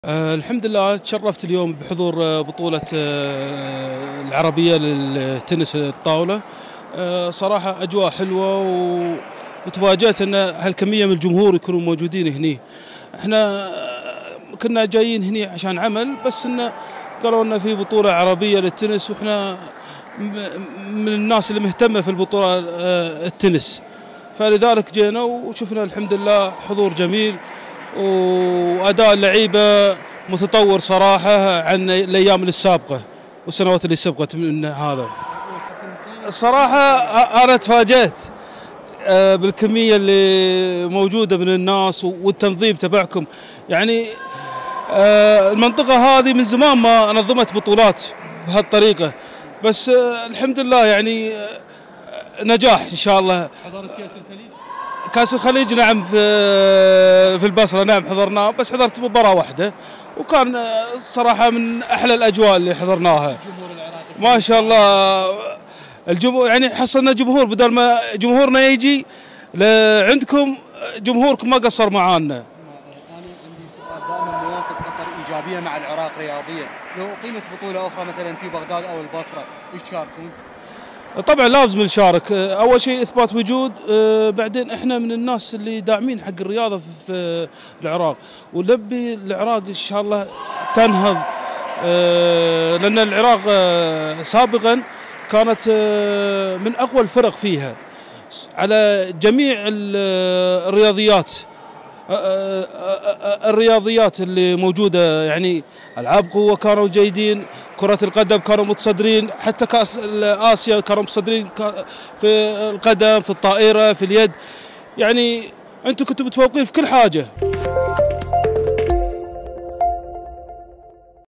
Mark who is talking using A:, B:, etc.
A: الحمد لله تشرفت اليوم بحضور بطولة العربية للتنس الطاولة. صراحة أجواء حلوة وتفاجأت أن هالكمية من الجمهور يكونوا موجودين هني. احنا كنا جايين هني عشان عمل، بس إنه قالوا لنا في بطولة عربية للتنس، وإحنا من الناس اللي مهتمة في البطولة التنس، فلذلك جينا وشفنا الحمد لله حضور جميل وأداء اللعيبة متطور صراحة عن الأيام السابقة والسنوات اللي سبقت من هذا. الصراحة أنا تفاجأت بالكمية اللي موجودة من الناس والتنظيم تبعكم. يعني المنطقة هذه من زمان ما نظمت بطولات بهالطريقة، بس الحمد لله يعني نجاح إن شاء الله.
B: حضرت كأس الخليج؟
A: كأس الخليج نعم، في البصرة نعم حضرناه، بس حضرت مباراة واحدة وكان صراحة من أحلى الأجواء اللي حضرناها.
B: الجمهور العراقي
A: ما شاء الله الجمهور، يعني حصلنا جمهور بدل ما جمهورنا يجي عندكم، جمهوركم ما قصر معانا.
B: أنا عندي سؤال، دائما مواقف قطر إيجابية مع العراق رياضيا، لو أقيمت بطولة أخرى مثلا في بغداد أو البصرة وش تشاركون؟
A: طبعا لازم نشارك. اول شيء اثبات وجود، بعدين احنا من الناس اللي داعمين حق الرياضه في العراق، ونبي العراق ان شاء الله تنهض، لان العراق سابقا كانت من اقوى الفرق فيها على جميع الرياضيات اللي موجوده، يعني العاب قوه كانوا جيدين، كرة القدم كانوا متصدرين، حتى كأس آسيا كانوا متصدرين في القدم، في الطائرة، في اليد. يعني أنتم كنتم متفوقين في كل حاجة.